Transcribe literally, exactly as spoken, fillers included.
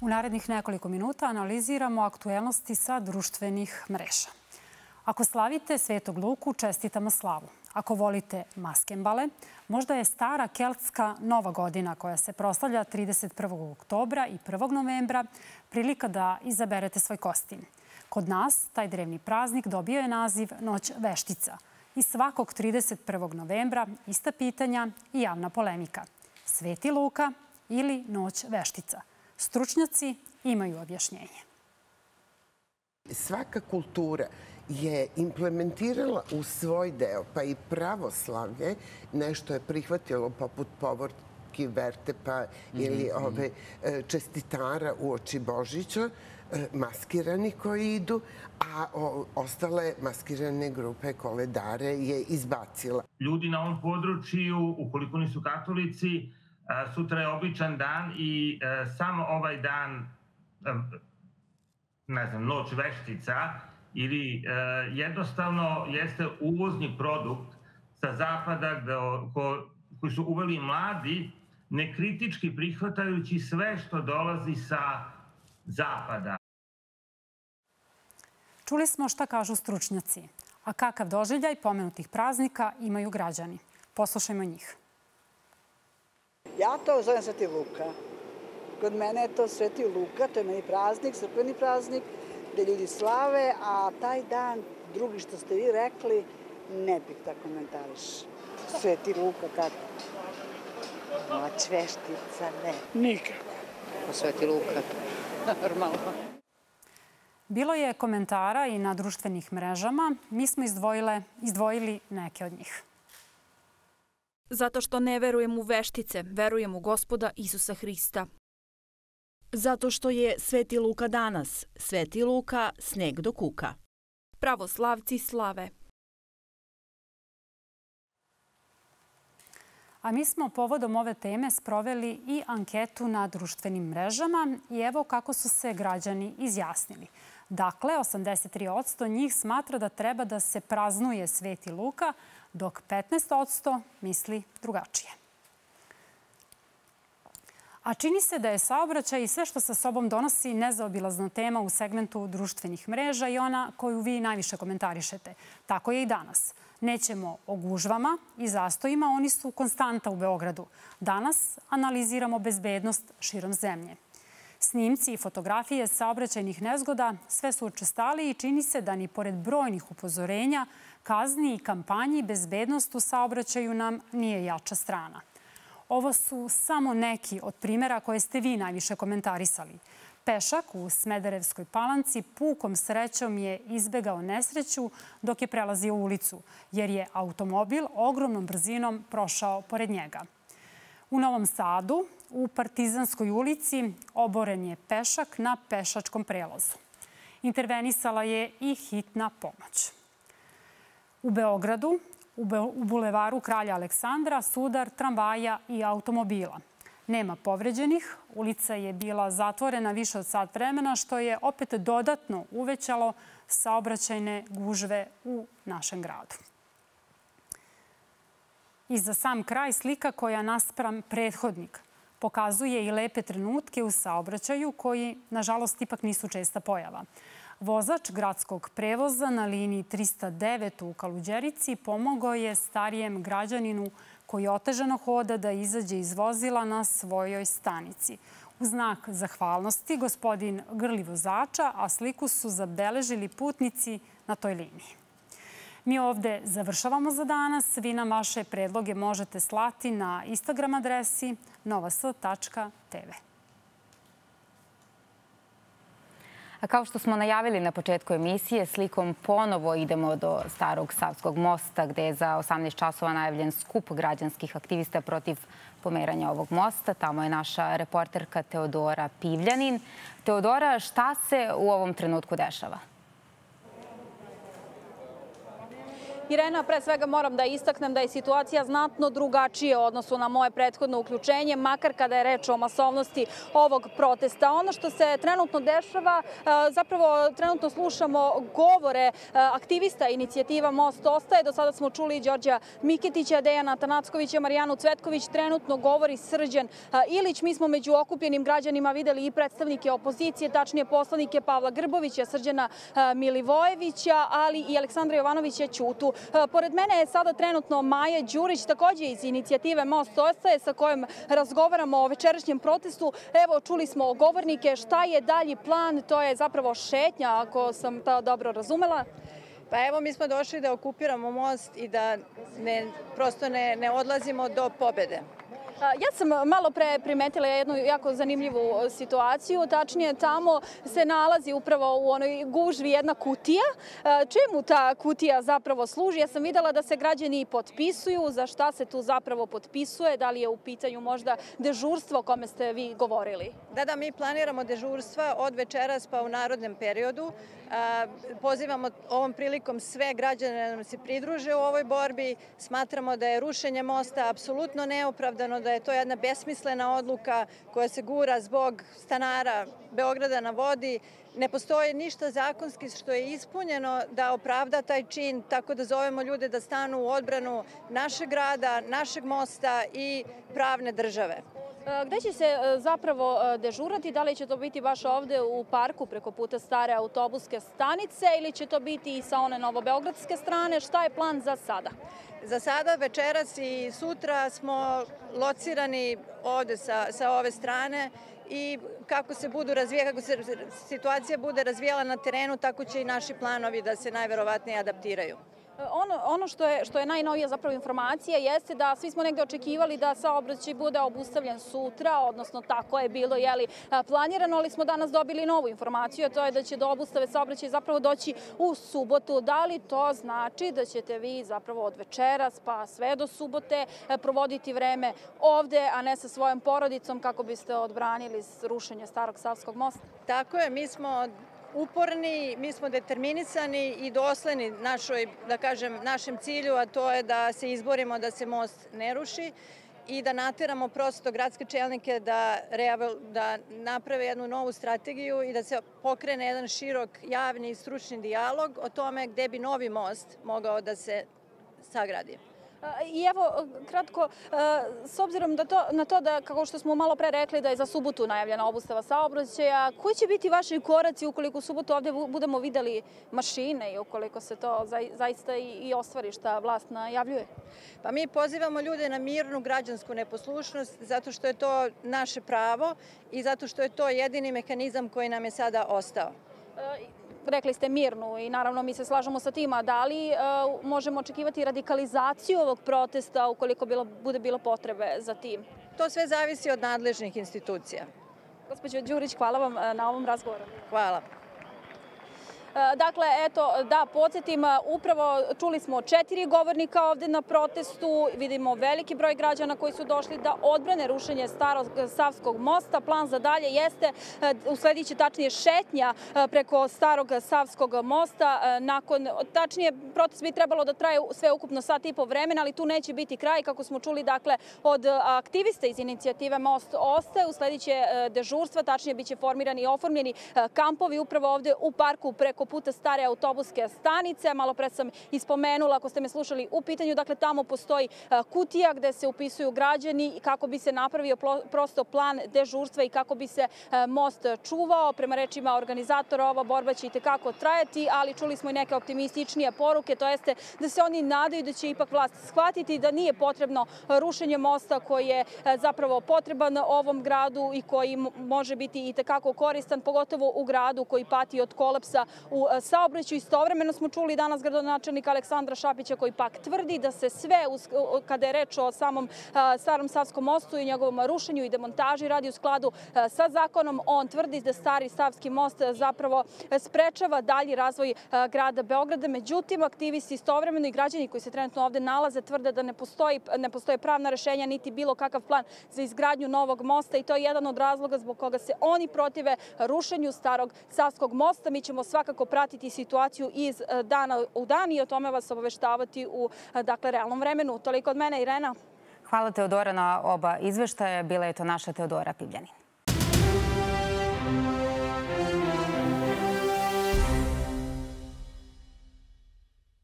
U narednih nekoliko minuta analiziramo aktuelnosti sa društvenih mreža. Ako slavite Svetog Luku, čestitamo slavu. Ako volite maskembale, možda je stara keltska Nova godina koja se proslavlja trideset prvog oktobra i prvog novembra prilika da izaberete svoj kostim. Kod nas taj drevni praznik dobio je naziv Noć veštica. I svakog trideset prvog novembra ista pitanja i javna polemika. Sveti Luka ili Noć veštica? Stručnjaci imaju objašnjenje. Svaka kultura je implementirala u svoj deo, pa i pravoslavlje, nešto je prihvatilo poput povorki Vertepa ili ove čestitara u oči Božića, maskirani koji idu, a ostale maskirane grupe koledare je izbacila. Ljudi na ovom području, ukoliko nisu katolici, sutra je običan dan i samo ovaj dan, ne znam, Noć veštica, ili jednostavno jeste uvozni produkt sa zapada koji su uveli mladi, nekritički prihvatajući sve što dolazi sa zapada. Čuli smo šta kažu stručnjaci, a kakav doživljaj pomenutih praznika imaju građani. Poslušajmo njih. Ja to zovem Sveti Luka. Kod mene je to Sveti Luka, to je meni praznik, crkveni praznik, gde ljudi slave, a taj dan, drugi što ste vi rekli, ne bih da komentariš. Sveti Luka, kako? Noć veštica, ne. Nikako. Sveti Luka, normalno. Bilo je komentara i na društvenih mrežama. Mi smo izdvojili neke od njih. Zato što ne verujem u veštice, verujem u Gospoda Isusa Hrista. Zato što je Sveti Luka danas, Sveti Luka sneg do kuka. Pravoslavci slave. A mi smo povodom ove teme sproveli i anketu na društvenim mrežama i evo kako su se građani izjasnili. Dakle, osamdeset tri posto njih smatra da treba da se praznuje Sveti Luka, dok petnaest posto misli drugačije. A čini se da je saobraćaj i sve što sa sobom donosi nezaobilazna tema u segmentu društvenih mreža i ona koju vi najviše komentarišete. Tako je i danas. Nećemo o gužvama i zastojima, oni su konstanta u Beogradu. Danas analiziramo bezbednost širom zemlje. Snimci i fotografije saobraćajnih nezgoda sve su učestali i čini se da ni pored brojnih upozorenja, kazni i kampanji bezbednost u saobraćaju nam nije jača strana. Ovo su samo neki od primjera koje ste vi najviše komentarisali. Pešak u Smederevskoj Palanci pukom srećom je izbegao nesreću dok je prelazio ulicu, jer je automobil ogromnom brzinom prošao pored njega. U Novom Sadu, u Partizanskoj ulici, oboren je pešak na pešačkom prelazu. Intervenisala je i hitna pomoć. U Beogradu, u bulevaru Kralja Aleksandra, sudar tramvaja i automobila. Nema povređenih, ulica je bila zatvorena više od sat vremena, što je opet dodatno uvećalo saobraćajne gužve u našem gradu. I za sam kraj slika koja naspram prethodnik pokazuje i lepe trenutke u saobraćaju koji, nažalost, ipak nisu česta pojava. Vozač gradskog prevoza na liniji trista devet u Kaluđerici pomogao je starijem građaninu koji otežano hoda da izađe iz vozila na svojoj stanici. U znak zahvalnosti gospodin grli vozača, a sliku su zabeležili putnici na toj liniji. Mi ovde završavamo za danas. Vi nam vaše predloge možete slati na Instagram adresi novas tačka tv. A kao što smo najavili na početku emisije, slikom ponovo idemo do Starog Savskog mosta, gde je za osamnaest časova najavljen skup građanskih aktivista protiv pomeranja ovog mosta. Tamo je naša reporterka Teodora Pivljanin. Teodora, šta se u ovom trenutku dešava? Irena, pre svega moram da istaknem da je situacija znatno drugačija u odnosu na moje prethodno uključenje, makar kada je reč o masovnosti ovog protesta. Ono što se trenutno dešava, zapravo trenutno slušamo govore aktivista inicijativa Most ostaje. Do sada smo čuli Đorđa Miketića, Dejana Tanackovića, Marijanu Cvetković, trenutno govori Srđan Ilić. Mi smo među okupljenim građanima videli i predstavnike opozicije, tačnije poslanike Pavla Grbovića, Srđana Milivojevića, ali i Aleksandra Jovanovića Ćutu. Pored mene je sada trenutno Maja Đurić, takođe iz inicijative Most ostaje, sa kojom razgovaramo o večerašnjem protestu. Evo, čuli smo govornike, šta je dalji plan, to je zapravo šetnja, ako sam to dobro razumela. Pa evo, mi smo došli da okupiramo most i da ne, prosto ne, ne odlazimo do pobede. Ja sam malo pre primetila jednu jako zanimljivu situaciju, tačnije tamo se nalazi upravo u onoj gužvi jedna kutija. Čemu ta kutija zapravo služi? Ja sam videla da se građani potpisuju, za šta se tu zapravo potpisuje, da li je u pitanju možda dežurstvo o kome ste vi govorili? Da, da, mi planiramo dežurstva od večeras pa u narodnom periodu. Pozivamo ovom prilikom sve građane da nam se pridruže u ovoj borbi. Smatramo da je rušenje mosta apsolutno neopravdano, da je to jedna besmislena odluka koja se gura zbog stanara Beograda na vodi. Ne postoji ništa zakonski što je ispunjeno da opravda taj čin, tako da zovemo ljude da stanu u odbranu našeg grada, našeg mosta i pravne države. Gde će se zapravo dežurati? Da li će to biti baš ovde u parku preko puta stare autobuske stanice ili će to biti i sa one novobeogradske strane? Šta je plan za sada? Za sada, večeras i sutra smo locirani ovde sa, sa ove strane i kako se budu razvijala, kako se situacija bude razvijala na terenu, tako će i naši planovi da se najverovatnije adaptiraju. Ono, ono što je, što je najnovija zapravo informacija jeste da svi smo negde očekivali da saobraćaj bude obustavljen sutra, odnosno tako je bilo jeli, planirano, ali smo danas dobili novu informaciju, a to je da će do obustave saobraćaja zapravo doći u subotu. Da li to znači da ćete vi zapravo od večeras pa sve do subote provoditi vreme ovde, a ne sa svojom porodicom kako biste odbranili rušenje Starog Savskog mosta? Tako je, mi smo uporni, mi smo determinisani i dosleni našoj, da kažem, našem cilju, a to je da se izborimo da se most ne ruši i da nateramo prosto gradske čelnike da, da naprave jednu novu strategiju i da se pokrene jedan širok javni i stručni dijalog o tome gde bi novi most mogao da se sagradi. I evo, kratko, s obzirom da to, na to da, kako što smo malo pre rekli, da je za subotu najavljena obustava saobraćaja, koji će biti vaši koraci ukoliko u subotu ovde budemo videli mašine i ukoliko se to zaista i ostvari šta vlast najavljuje? Pa mi pozivamo ljude na mirnu građansku neposlušnost zato što je to naše pravo i zato što je to jedini mehanizam koji nam je sada ostao. Rekli ste mirnu i naravno mi se slažemo sa tim, a da li uh, možemo očekivati radikalizaciju ovog protesta ukoliko bilo, bude bilo potrebe za tim? To sve zavisi od nadležnih institucija. Gospođo Đurić, hvala vam na ovom razgovoru. Hvala. Dakle, eto, da podsjetim, upravo čuli smo četiri govornika ovde na protestu, vidimo veliki broj građana koji su došli da odbrane rušenje Starog Savskog mosta. Plan za dalje jeste, usledit će tačnije šetnja preko Starog Savskog mosta. Nakon, tačnije, protest bi trebalo da traje sve ukupno sat i po vremena, ali tu neće biti kraj, kako smo čuli, dakle, od aktivista iz inicijative Most ostaje. Usledit će dežurstva, tačnije biće formirani i oformljeni kampovi upravo ovde u parku preko puta stare autobuske stanice. Malo pre sam ispomenula, ako ste me slušali, u pitanju, dakle, tamo postoji kutija gde se upisuju građani kako bi se napravio prosto plan dežurstva i kako bi se most čuvao. Prema rečima organizatora, ova borba će i tekako trajati, ali čuli smo i neke optimističnije poruke, to jeste da se oni nadaju da će ipak vlast shvatiti da nije potrebno rušenje mosta koji je zapravo potreban ovom gradu i koji može biti i tekako koristan, pogotovo u gradu koji pati od kolapsa u saobraćaju. Istovremeno smo čuli danas gradonačelnika Aleksandra Šapića koji pak tvrdi da se sve, kada je reč o samom Starom Savskom mostu i njegovom rušenju i demontaži, radi u skladu sa zakonom. On tvrdi da Stari Savski most zapravo sprečava dalji razvoj grada Beograda. Međutim, aktivisti istovremeno i građani koji se trenutno ovde nalaze tvrde da ne postoji, ne postoje pravna rešenja niti bilo kakav plan za izgradnju novog mosta i to je jedan od razloga zbog koga se oni protive rušenju Starog Savskog mosta. Mi ćemo svakako pratiti situaciju iz dana u dan i o tome vas obaveštavati u dakle, realnom vremenu. Toliko od mene, Irena. Hvala Teodora na oba izveštaja. Bila je to naša Teodora Pivljanin.